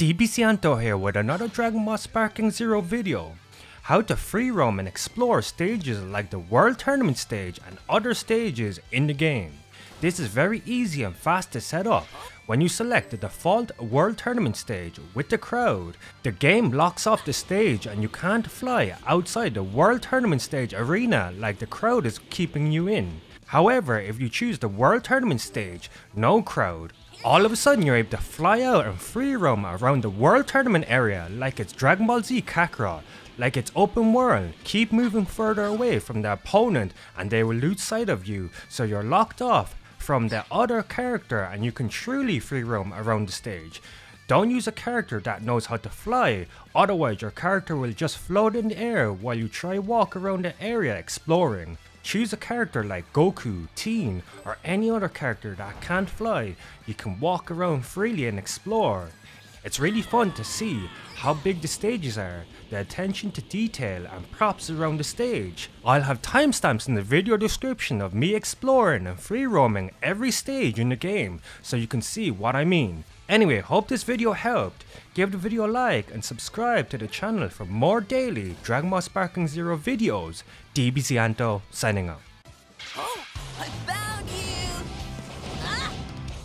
DBCanto here with another Dragon Ball Sparking Zero video. How to free roam and explore stages like the World Tournament stage and other stages in the game. This is very easy and fast to set up. When you select the default World Tournament stage with the crowd, the game locks off the stage and you can't fly outside the World Tournament stage arena like the crowd is keeping you in. However, if you choose the World Tournament stage, no crowd, all of a sudden you're able to fly out and free roam around the World Tournament area like it's Dragon Ball Z Kakarot, like it's open world. Keep moving further away from the opponent and they will lose sight of you, so you're locked off from the other character and you can truly free roam around the stage. Don't use a character that knows how to fly, otherwise your character will just float in the air while you try walk around the area exploring. Choose a character like Goku, Teen, or any other character that can't fly. You can walk around freely and explore. It's really fun to see how big the stages are, the attention to detail and props around the stage. I'll have timestamps in the video description of me exploring and free roaming every stage in the game so you can see what I mean. Anyway, hope this video helped. Give the video a like and subscribe to the channel for more daily Dragon Ball Sparking Zero videos. DBCanto signing out. Oh, I found you! Ah!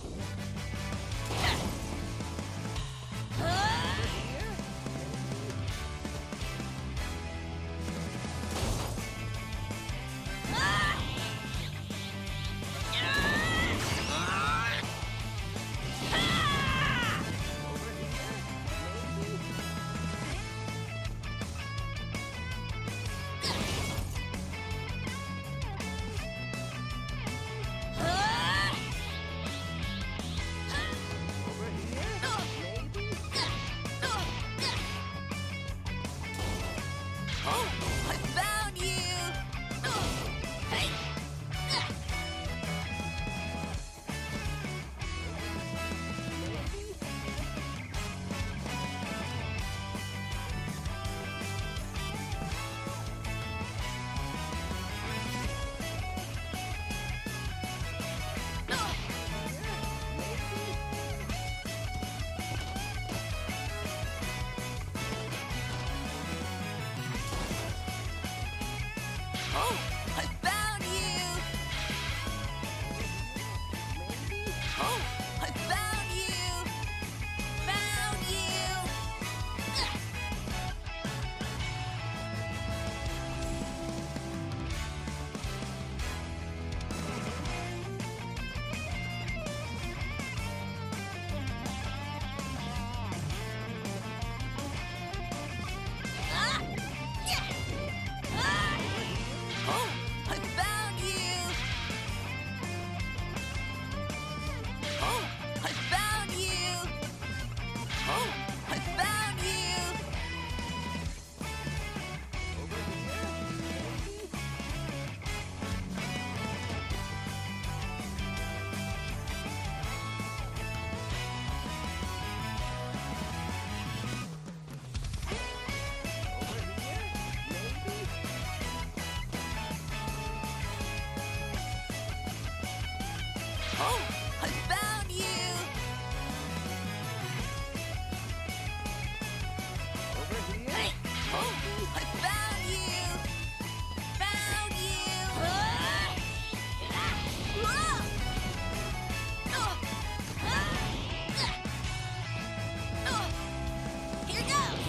Oh, I found you! Hey! Oh, I found you! Oh, I found you! Found you! Ah! Yeah! Ah! Oh, I found you! Oh, I found you! Oh, I found you! Oh, I found you! Hey! Oh, I found you! Found you! Whoa! Here goes!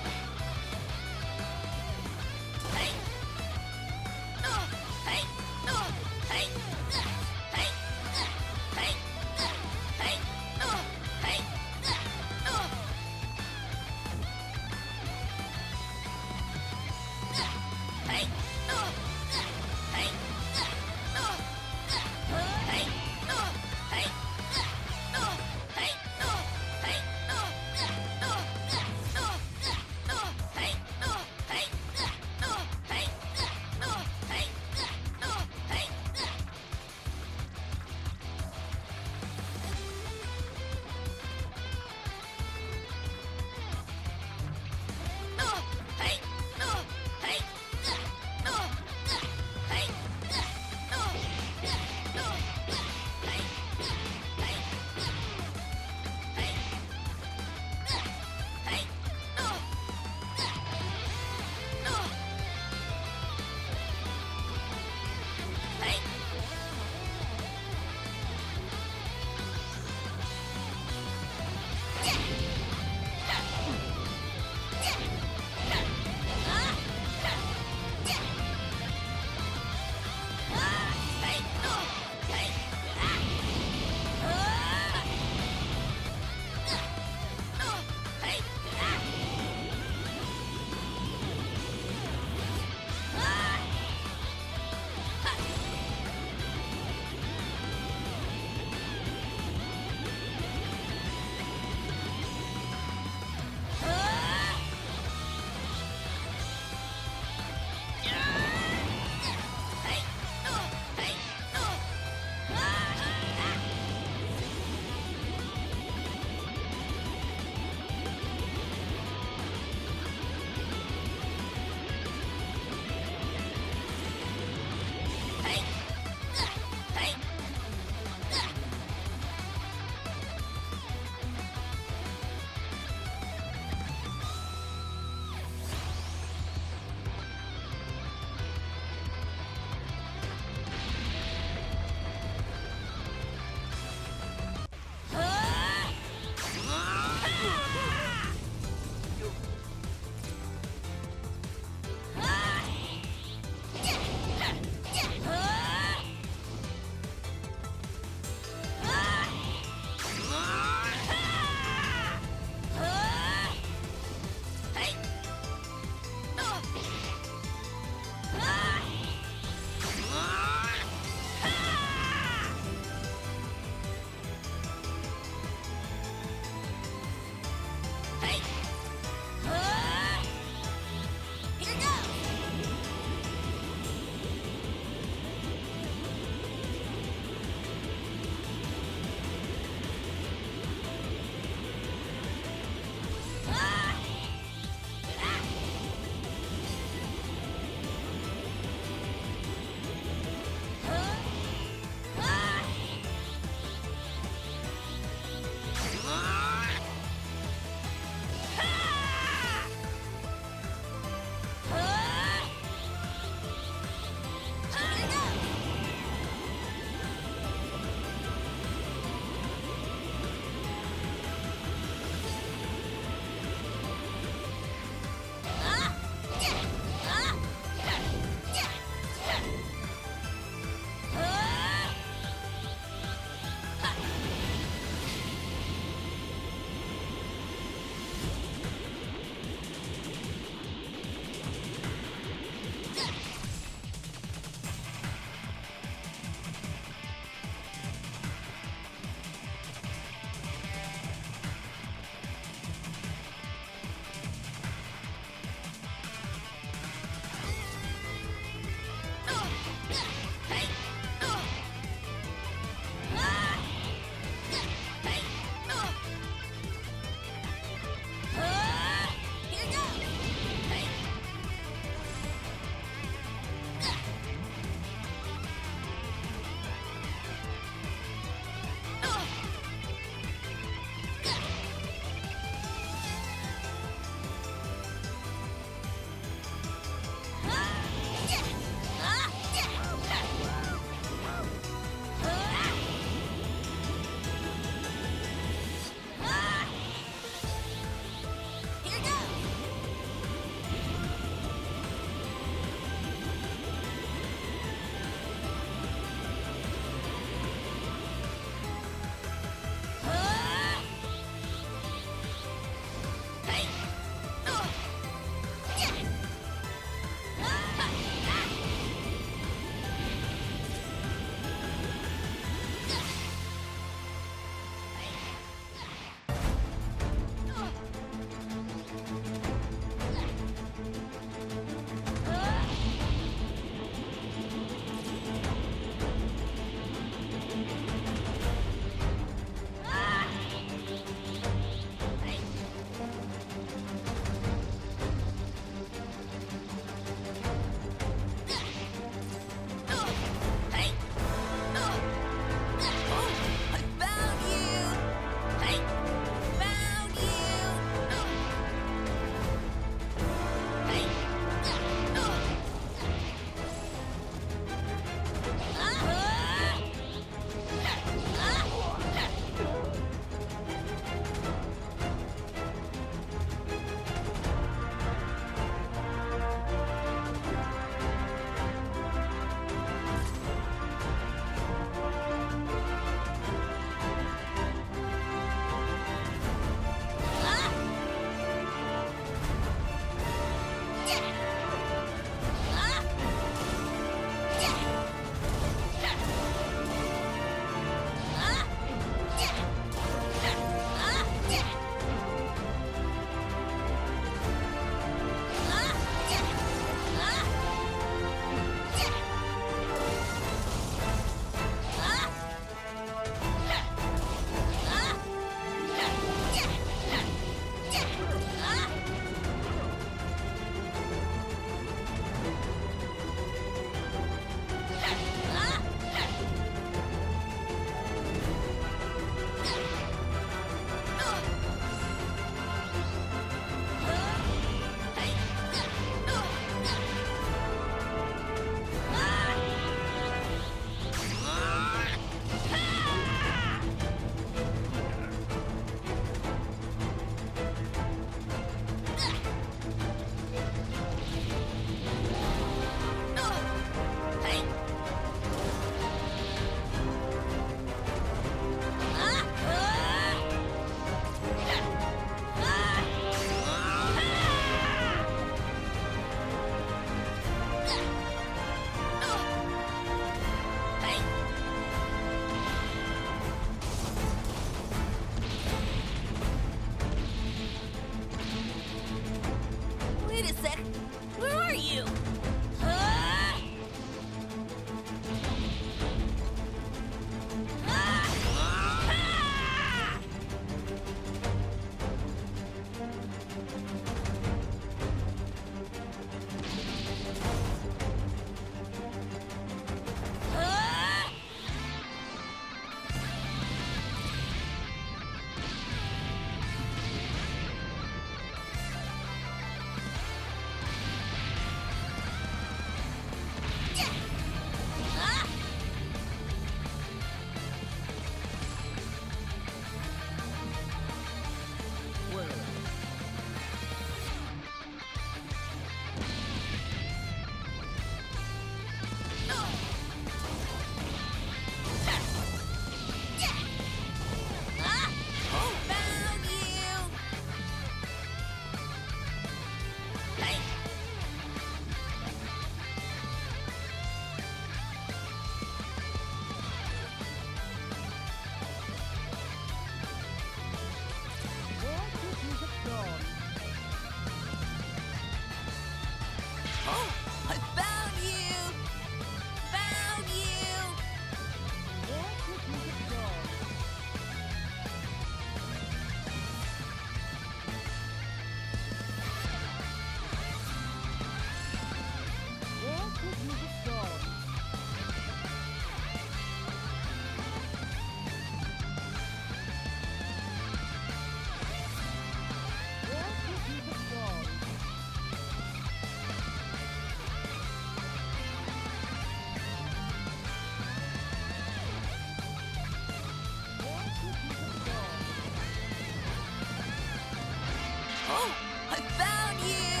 Oh, I found you!